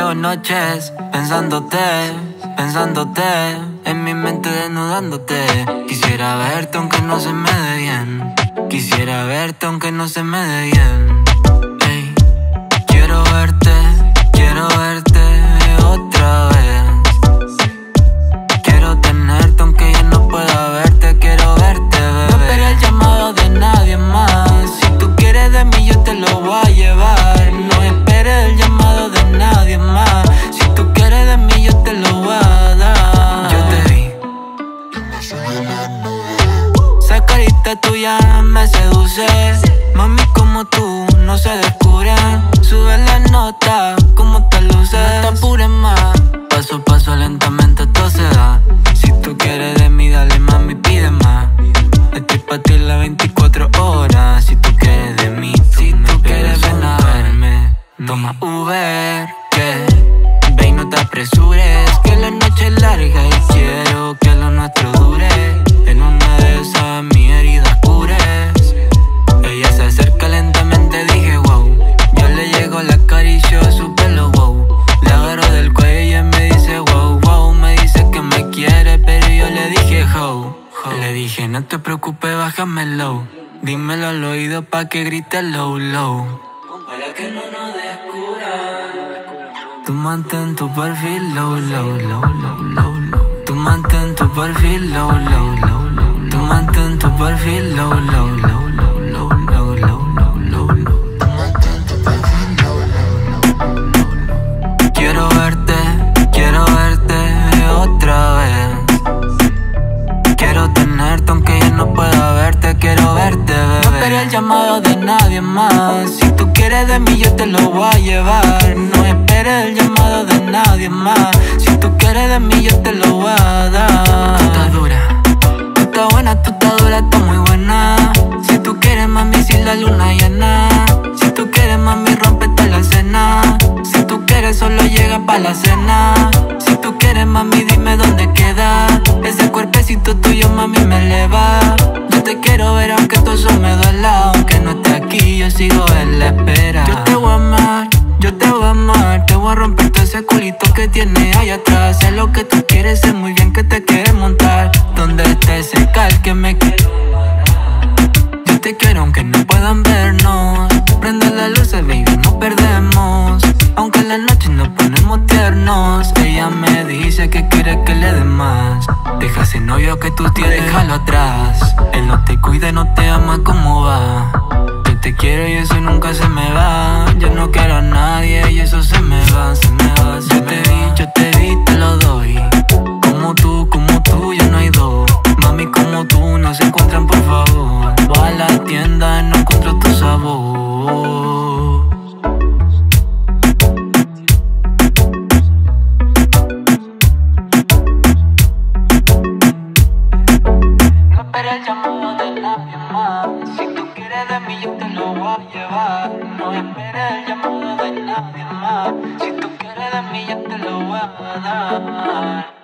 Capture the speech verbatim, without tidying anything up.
Llevo noches pensándote, pensándote, en mi mente desnudándote. Quisiera verte aunque no se me dé bien. Quisiera verte aunque no se me dé bien. Ey, quiero verte, quiero verte otra vez. Quiero tenerte aunque ya no pueda verte. Quiero verte, bebé. No esperé el llamado de nadie más. Si tú quieres de mí yo te lo voy a llevar. No esperes el llamado de nadie más. Si tú quieres de mí yo te lo voy a dar. Yo te vi. Esa carita tuya me seduce. Mami, como tú no se descubren. Sube la nota, como te luces. No te apures más, paso a paso lentamente todo se da. Si tú quieres de mí dale mami, pide más. Estoy pa' ti las veinticuatro horas. Si tú quieres de mí, tú si tú quieres ven a verme. Toma Uber, que ve y no te apresures. Que la noche es larga y quiero que lo nuestro dure. En una de esas mi herida cures. Ella se acerca lentamente, dije wow. Yo le llego, la acaricio a su pelo, wow. Le agarro del cuello y ella me dice wow, wow. Me dice que me quiere, pero yo le dije how. Le dije no te preocupes, bájame low. Dímelo al oído pa' que grite low, low. Para que no nos descubran. Tú mantén tu perfil low, low, low, low, low, low. Tú mantén tu perfil low, low, low, low. Tú mantén tu perfil low, low, low, low, low, low, low, low, low. Tú mantén tu perfil low, low, low, low, low. Quiero verte, quiero verte otra vez. Quiero tenerte aunque ya no pueda verte. Quiero verte, bebé. No esperé el llamado de nadie más. Si tú quieres de mí yo te lo voy a llevar. No esperes el llamado de nadie más. Si tú quieres de mí yo te lo voy a dar. Tú estás dura, tú estás buena, tú estás dura, estás muy buena. Si tú quieres mami, si la luna llena. Si tú quieres mami, rómpete la cena. Si tú quieres solo llega pa' la cena. Si tú quieres mami, dime dónde queda. Ese cuerpecito tuyo mami me eleva. Yo te quiero ver aunque todo eso me duela. Aunque no esté aquí yo sigo en la espera. Yo te voy a amar, yo te voy a amar. Te voy a romper todo ese culito que tienes ahí atrás. Sé lo que tú quieres, sé muy bien que te quieres montar. Donde esté ese cal que me quiero. Yo te quiero aunque no puedan vernos. Prende las luces baby, no perdemos. Aunque en la noche nos ponemos tiernos. Ella me dice que quiere que le dé más. Deja ese novio que tú tienes, déjalo atrás. Él no te cuida, no te ama, ¿cómo va? Yo te quiero y eso nunca se me va. Yo no quiero a nadie y eso se me va, se me va, se Yo te vi, yo te vi, te lo doy. Como tú, como tú, ya no hay dos. Mami, como tú, no se encuentran, por favor. Voy a la tienda, no encuentro tu sabor. Espera el llamado de nadie más. Si tú quieres de mí yo te lo voy a llevar. No esperes el llamado de nadie más. Si tú quieres de mí yo te lo voy a dar.